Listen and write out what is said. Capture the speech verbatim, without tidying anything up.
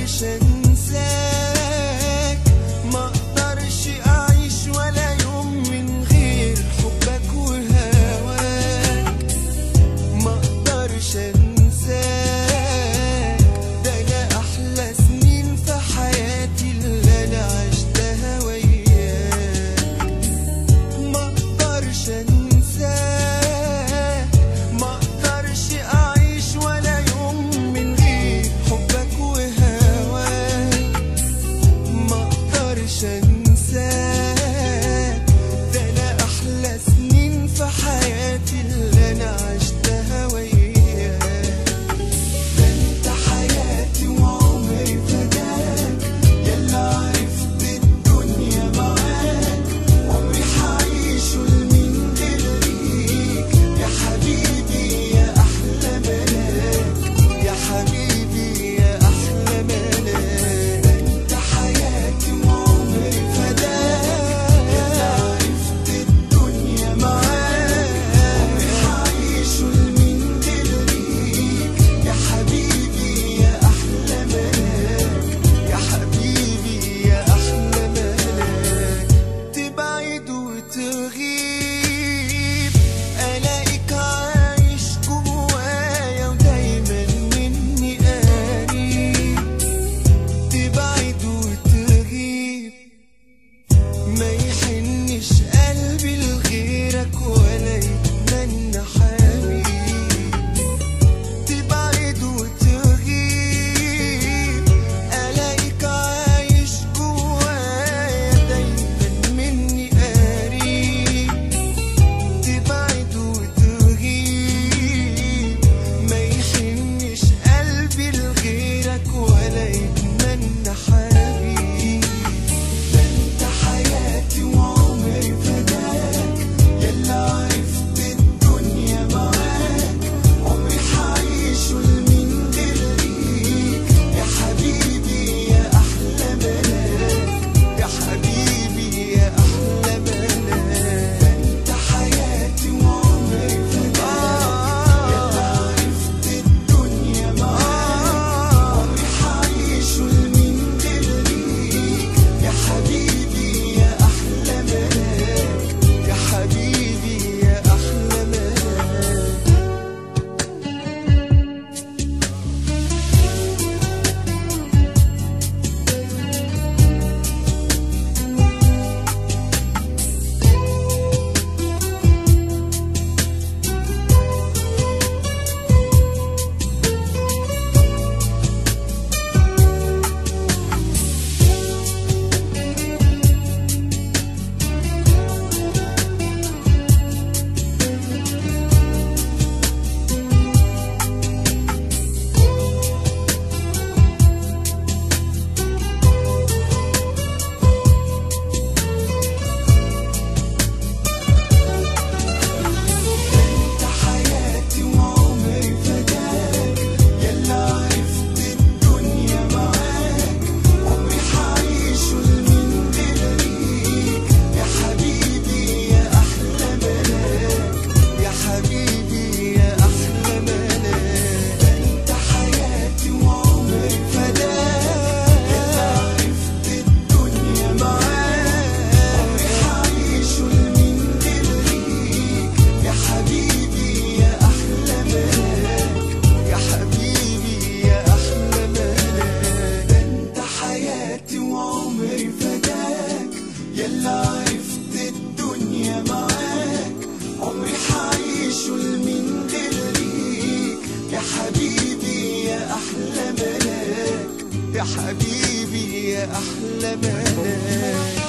مقدرش انساك، مقدرش اعيش ولا يوم من غير حبك وهواك، مقدرش انساك، ده انا احلى سنين في حياتي اللي انا عشتها وياك، مقدرش انساك، مقدرش اعيش ولا يوم من غير حبك وهواك، مقدرش انساك، ده انا احلى سنين في حياتي اللي انا عشتها وياك، ده انت حياتي وعمري فداك، يلا عرفت الدنيا معاك، عمري حعيشه لمين غير ليك، يا حبيبي يا احلى ملاك، يا حبيبي يا احلى ملاك، انت حياتي وعمري فداك، يلا عرفت الدنيا معاك، عمري حعيشه لمين غير ليك، يا حبيبي يا احلى ملاك، يا حبيبي يا احلى ملاك، تبعد وتغيب الاقيك عايش جوايا ودايما مني قريب، تبعد وتغيب ما يحنش قلبي لغيرك ولا يتمنى حبيب، تبعد وتغيب الاقيك عايش جوايا دايما مني قريب، تبعد وتغيب ما يحنش قلبي لغيرك ولا يتمنى حبيب، ده انت حياتي وعمري فداك، يلا عرفت الدنيا معاك، عمري حعيشه لمين غير ليك، يا حبيبي يا احلى ملاك، يا حبيبي يا احلى ملاك، انت حياتي وعمري فداك، يلا عرفت الدنيا معاك، عمري حعيشه لمين غير ليك، يا حبيبي يا احلى ملاك، يا حبيبي يا احلى ملاك. انت حياتي وعمري فداك، يلا عرفت الدنيا معاك، عمري حعيشه لمين غير ليك، يا حبيبي يا احلى ملاك، يا حبيبي يا احلى ملاك، انت حياتي وعمري فداك، يلا عرفت الدنيا معاك، عمري حعيشه لمين غير ليك، يا حبيبي يا احلى ملاك، يا حبيبي يا احلى ملاك، انت حياتي وعمري فداك، يلا عرفت الدنيا معاك، عمري حعيشه لمين غير ليك، يا حبيبي يا احلى ملاك، يا حبيبي يا احلى ملاك.